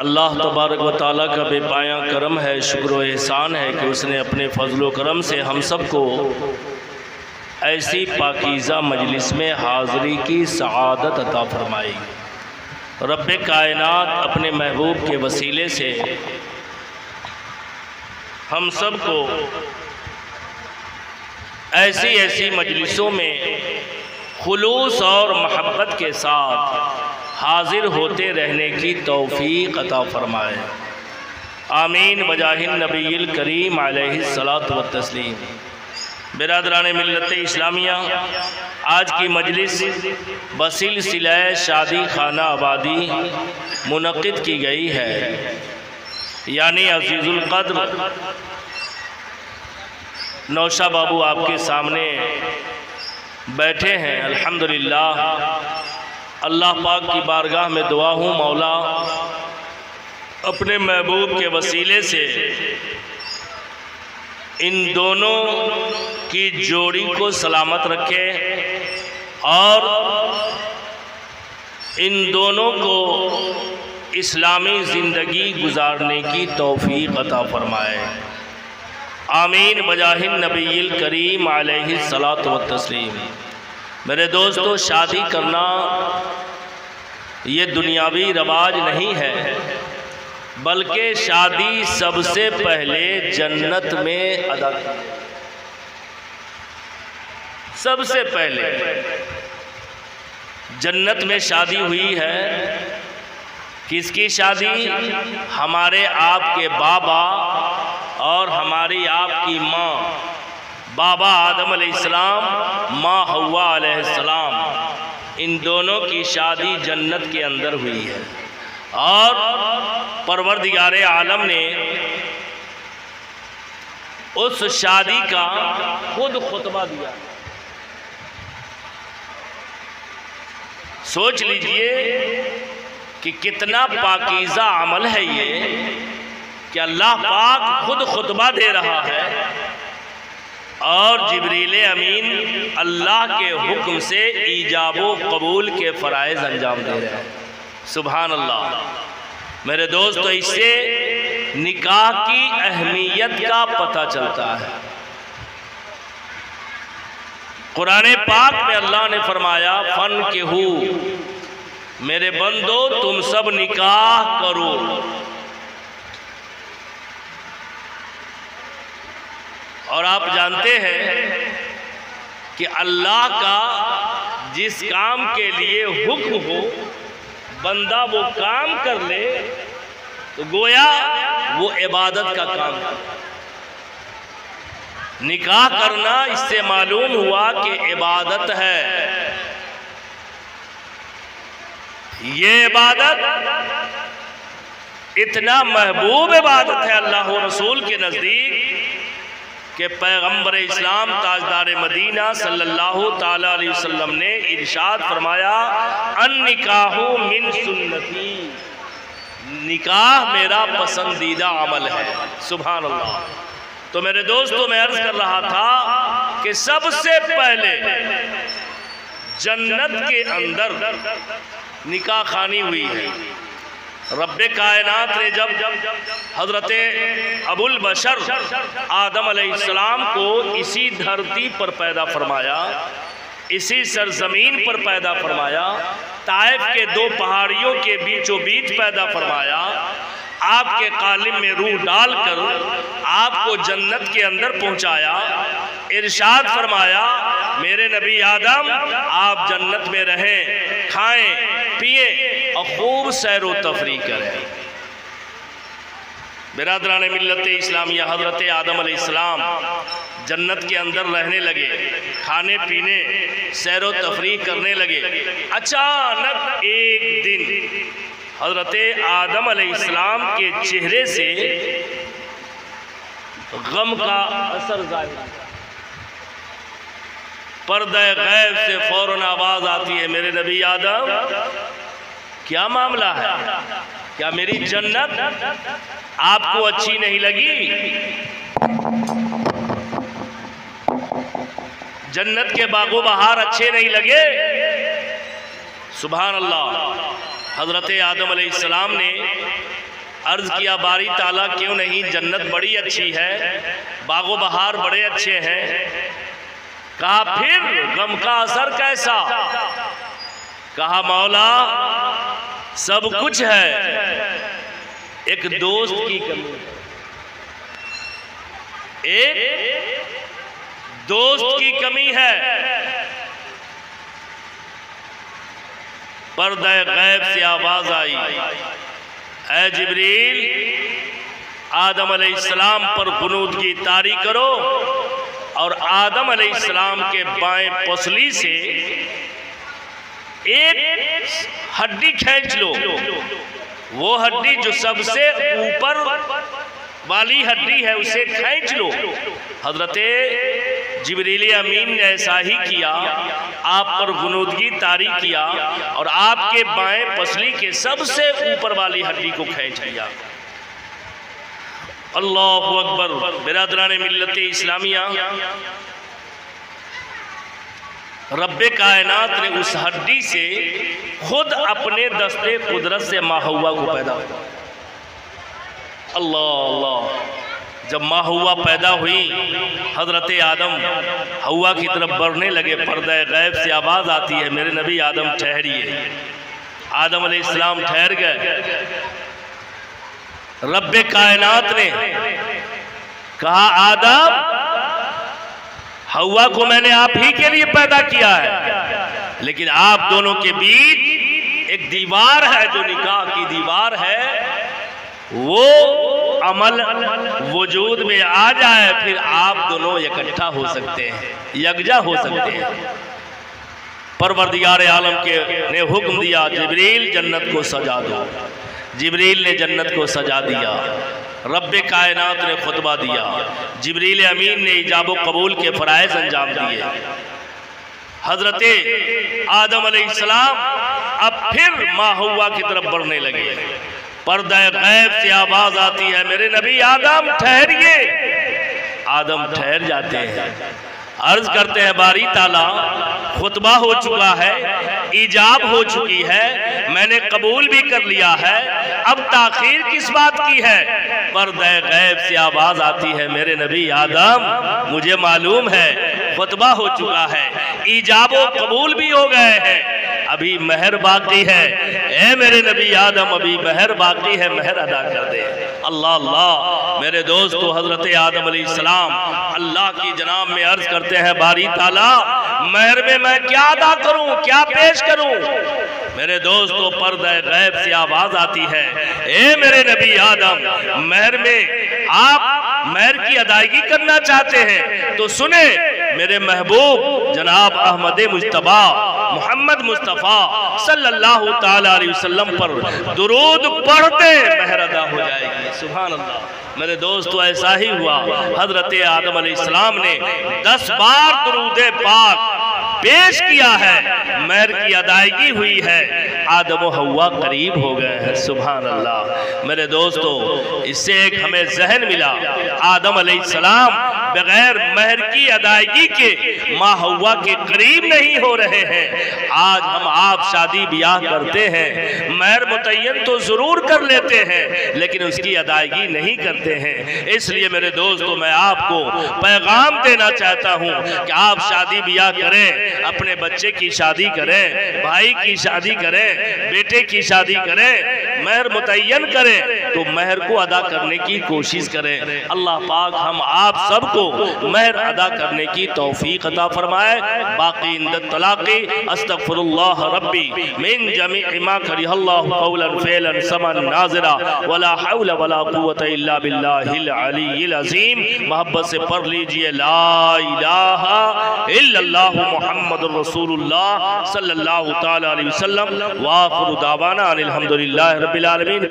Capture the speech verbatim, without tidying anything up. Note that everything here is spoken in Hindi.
अल्लाह तबारक व तआला का बेपाया करम है, शुक्र व एहसान है कि उसने अपने फजल व करम से हम सब को ऐसी पाकीज़ा मजलिस में हाज़री की सआदत अता फरमाई। रब्बे कायनात अपने महबूब के वसीले से हम सब को ऐसी ऐसी मजलिसों में खुलूस और महब्बत के साथ हाजिर होते रहने की तौफीक अता फरमाए। आमीन बजाहिन नबील करीम अलैहिस्सलातु व तस्लीम। बिरादरान मिल्लत इस्लामिया, आज की मजलिस बसिलसिला शादी खाना आबादी मुनक़िद की गई है, यानी अज़ीज़ुल क़द्र नौशा बाबू आपके सामने बैठे हैं। अल्हम्दुलिल्लाह, अल्लाह पाक की बारगाह में दुआ हूँ, मौला अपने महबूब के वसीले से इन दोनों की जोड़ी को सलामत रखे और इन दोनों को इस्लामी ज़िंदगी गुजारने की तौफीक अता फरमाए। आमीन बजाहिन नबील करीम अलैहिस्सलातु व तस्लीम। मेरे दोस्तों, शादी करना ये दुनियावी रवाज नहीं है, बल्कि शादी सबसे पहले जन्नत में अदा की। सबसे पहले जन्नत में शादी हुई है। किसकी शादी? हमारे आपके बाबा और हमारी आपकी माँ, बाबा आदम अलैहिस्सलाम, माँ हव्वा अलैहिस्सलाम, इन दोनों की शादी जन्नत के अंदर हुई है। और परवरदिगारे आलम ने उस शादी का खुद खुतबा दिया। सोच लीजिए कि कितना पाकीज़ा अमल है ये कि अल्लाह पाक खुद खुतबा दे रहा है और जिब्रील अमीन अल्लाह के हुक्म से ईजाबो कबूल के फ़राइज़ अंजाम दे रहे हैं। सुभान अल्लाह। मेरे दोस्तों, इससे निकाह की अहमियत का पता चलता है। कुरान पाक में अल्लाह ने फरमाया, फन के हु, मेरे बंदो तुम सब निकाह करो। और आप जानते हैं कि अल्लाह का जिस काम के लिए हुक्म हो, बंदा वो काम कर ले तो गोया वो इबादत का काम है। निकाह करना इससे मालूम हुआ कि इबादत है। ये इबादत इतना महबूब इबादत है अल्लाह और रसूल के नज़दीक कि पैगम्बर इस्लाम ताजदार मदीना सल्लल्लाहु ताला अलैहि वसल्लम ने इरशाद फरमाया, अन निकाहु मिन सुन्नती, निकाह मेरा पसंदीदा अमल है। सुभान अल्लाह। तो मेरे दोस्तों, मैं अर्ज कर रहा था कि सबसे पहले जन्नत के अंदर निकाह खानी हुई है। रब्बे कायनात ने जब हजरत अबुल बशर आदम अलैहिस्सलाम को इसी धरती पर पैदा फरमाया, इसी सरजमीन पर पैदा फरमाया, ताइफ के दो पहाड़ियों के बीचों बीच पैदा फरमाया, आपके कालिम में रूह डालकर आपको जन्नत के अंदर पहुंचाया, इरशाद फरमाया, मेरे नबी आदम आप जन्नत में रहें, खाएं पिए और खूब सैर व तफरी करें। बिरादरान मिल्लत इस्लामिया, हज़रत आदम अलैहिस्सलाम जन्नत के अंदर रहने लगे, खाने पीने सैर व तफरी करने लगे। अचानक एक दिन हज़रत आदम अलैहिस्सलाम के चेहरे से गम का असर जाहिर हुआ। पर्दे गैब से फौरन आवाज़ आती है, मेरे नबी आदम क्या मामला है? क्या मेरी जन्नत आपको अच्छी नहीं लगी? जन्नत के बागो बहार अच्छे नहीं लगे? सुभान अल्लाह। हज़रत आदम अलैहिस्सलाम ने अर्ज किया बारी ताला क्यों नहीं, जन्नत बड़ी अच्छी है, बागो बहार बड़े अच्छे हैं। कहा फिर गम का असर कैसा? कहा मौला सब कुछ है, एक दोस्त की कमी, एक दोस्त की कमी है। पर्दे गैब से आवाज आई, ऐ जिब्रील आदम अलैहिस्सलाम पर कुनूत की तारी करो और आदम अलैहिस्सलाम के बाएं पसली से एक हड्डी खींच लो, वो हड्डी जो सबसे ऊपर वाली हड्डी है उसे खींच लो। हजरते जिब्रील अमीन ने ऐसा ही किया, आप पर गुनूदगी तारी किया और आपके बाएं पसली के सबसे ऊपर वाली हड्डी को खींच लिया। अल्लाहु अकबर। बिरादरान मिल्लत इस्लामिया, रब्बे कायनात ने उस हड्डी से खुद अपने दस्ते कुदरत से माँ हव्वा को पैदा किया। अल्लाह अल्लाह। जब माँ हव्वा पैदा हुई, हजरत आदम हव्वा की तरफ बढ़ने लगे, पर्दा गैब से आवाज़ आती है, मेरे नबी आदम ठहरिए। आदम अलैहिस्सलाम ठहर गए। रब्बे कायनात ने कहा आदम हव्वा को मैंने आप ही के लिए पैदा किया है, लेकिन आप दोनों के बीच एक दीवार है, जो निकाह की दीवार है, वो अमल वजूद में आ जाए, फिर आप दोनों इकट्ठा हो सकते हैं, यकजा हो सकते हैं। परवरदिगार आलम के ने हुक्म दिया, जिब्रील जन्नत को सजा दो। जिब्रील ने जन्नत को सजा दिया। रब्बे कायनात ने खुतबा दिया। जिब्रील अमीन ने इजाबो कबूल के फ़राइज़ अंजाम दिए। हजरते आदम अलैहिस्सलाम अब फिर माँ हव्वा की तरफ बढ़ने लगे। पर्दा गैब से आवाज आती है, मेरे नबी आदम ठहरिए। आदम ठहर जाते हैं, अर्ज करते हैं बारी ताला खुतबा हो चुका है, इजाब हो चुकी है, मैंने कबूल भी कर लिया है, अब ताखीर किस बात की है? पर्दा गैब से आवाज आती है, मेरे नबी आदम मुझे मालूम है खुतबा हो चुका है, इजाबो कबूल भी हो गए हैं, अभी महर बाकी है। ए मेरे नबी आदम अभी महर बाकी है, महर अदा कर दे। अल्लाह अल्लाह। मेरे दोस्तों, हजरत आदम अलैहिस्सलाम अल्लाह की जनाब में अर्ज करते हैं, बारी ताला महर में मैं क्या अदा करूं, क्या पेश करूं? मेरे दोस्तों, पर्दा गैब से आवाज आती है, ए मेरे नबी आदम महर में आप महर की अदायगी करना चाहते हैं तो सुने, मेरे महबूब जनाब अहमद मुज्तबा मोहम्मद मुस्तफ़ा सल्लल्लाहु ताला अलैहि वसल्लम पर दुरूद पढ़ते महर अदा हो जाएगी। सुभान अल्लाह। मेरे दोस्तों, ऐसा ही हुआ। हजरत आदम अलैहिस्सलाम ने दस बार दुरूद पाक पेश किया है, महर की अदायगी हुई है, आदम और हव्वा करीब हो गए हैं। सुभान अल्लाह। मेरे दोस्तों, इससे एक हमें जहन मिला, आदम अलैहिस्सलाम बगैर महर की अदायगी के माँ हव्वा के करीब नहीं हो रहे हैं। आज हम आप शादी ब्याह करते हैं, महर मुतय्यन तो जरूर कर लेते हैं, लेकिन उसकी अदायगी नहीं करते हैं। इसलिए मेरे दोस्तों, मैं आपको पैगाम देना चाहता हूँ कि आप शादी ब्याह करें, अपने बच्चे की शादी करें, भाई की शादी करें, बेटे की शादी करें, महर मुतय्यन करें तो महर को अदा करने की कोशिश करें। अल्लाह पाक हम आप सबको महर अदा करने की तौफीक अता फरमाए। बाकी इंद तलाक़ी अस्तग़फिरुल्लाह रब्बी मिन जमीइ मा करिहल्लाहु क़ौलन फ़िअलन समन नाज़िरा वला हौला वला क़ुव्वता इल्ला बिल्लाहिल अलीय्यिल अज़ीम। मोहब्बत से पढ़ लीजिए, ला इलाहा इल्लल्लाहु मुहम्मदुर रसूलुल्लाह सल्लल्लाहु ताला अलैहि वसल्लम। व आखिरु दावाना अनिल हम्दुलिल्लाहि रब्बिल आलमीन।